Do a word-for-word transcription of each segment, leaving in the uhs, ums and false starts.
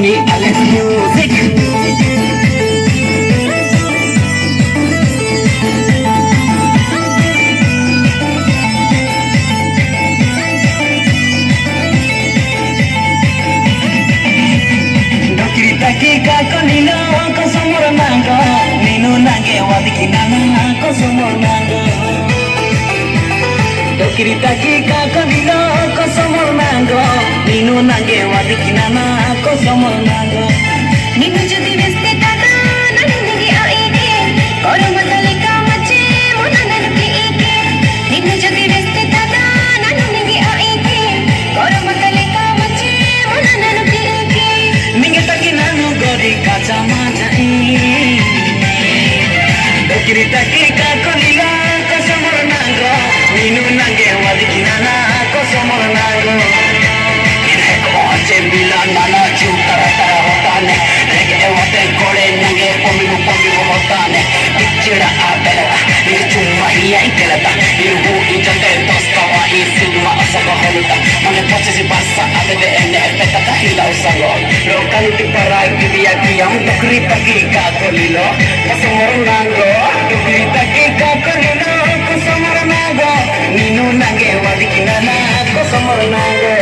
Tony Alex Music. Kita konino kosomor mango ninu nange wadiki nana kosomor mango dokirita kita konino kosomor mango ninu nange wadiki nana kosomor mango ninu jodi beste tada nani nigi aike koro matalika mache mona nanuki ike ninu jodi beste tada nani nigi aike koro matalika mache mona nanuki ike ninge taki nanu gori kaca majai dokirita kita konino kosomor mango ninu nange wadiki nana kosomor mango bilang nana ciutara tara hotane lagi ewate kore nange pomilu pomilu hotane dicira abela ni cuma iya ikelata ibu ijate tostawa isilma asaga holuta mane posisi basa abede ene peta kahila usago lokal ti parai dia kiam dokrita kika kolilo kosomor nango dokrita kika kolilo kosomor nango ninu nange wadiki nana kosomor nango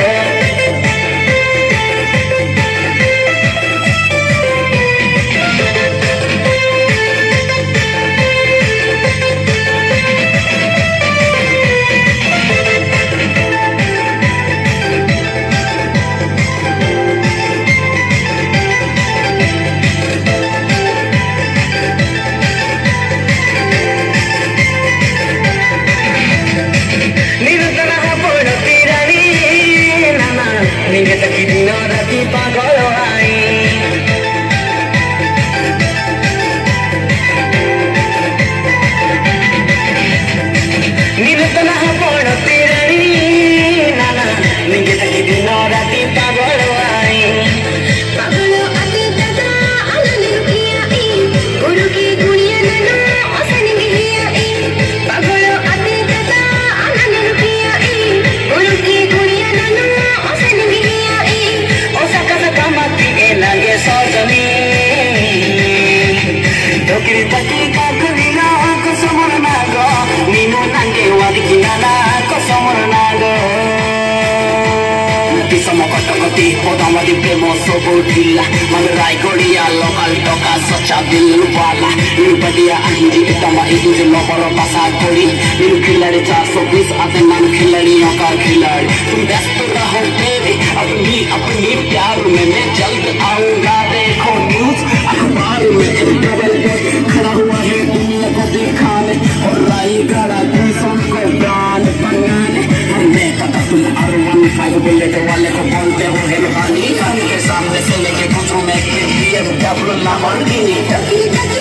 ninge taki dino rati pagolo ai ninge tana hapono tirani nana ninge taki dino rati pagolo ai pagolo ati tata alani rukia i guru ki gunia nana asa ninge hiya i pagolo ati tata alani rukia i guru ki gunia nana asa ninge nange sojani dokirita kita konino kosomor mango ninu nange wadiki nana kosomor mango Kisamo kotakoti podam wadi premo sobo dilla Manurai goria lokal toka socha dil wala Niru padia anji itama iduzi lohoro pasa kori Niru khilari चार सौ बीस आते नाम खिलाड़ियों का खिलाड़ी तुम व्यस्त रहो बेबी अपनी अपनी प्यार में मैं जल्द आऊंगा देखो न्यूज अखबार में डबल खड़ा हुआ है दुनिया को दिखाने और लाई गड़ा दूसरों को ब्रांड बनाने मैं कहता तुम आर वन फाइव बुलेट वाले को बोलते हो हेलो हानी खाने के सामने से लेके कुछ में के लिए डबल लामर की